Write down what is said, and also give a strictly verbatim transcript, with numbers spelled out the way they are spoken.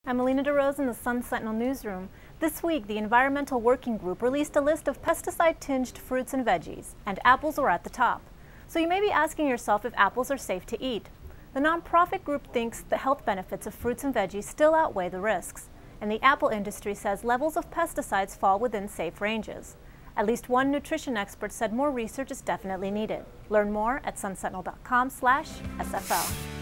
I'm Melina DeRose in the Sun Sentinel newsroom. This week, the Environmental Working Group released a list of pesticide-tinged fruits and veggies, and apples were at the top. So you may be asking yourself if apples are safe to eat. The nonprofit group thinks the health benefits of fruits and veggies still outweigh the risks, and the apple industry says levels of pesticides fall within safe ranges. At least one nutrition expert said more research is definitely needed. Learn more at sun sentinel dot com slash S F L.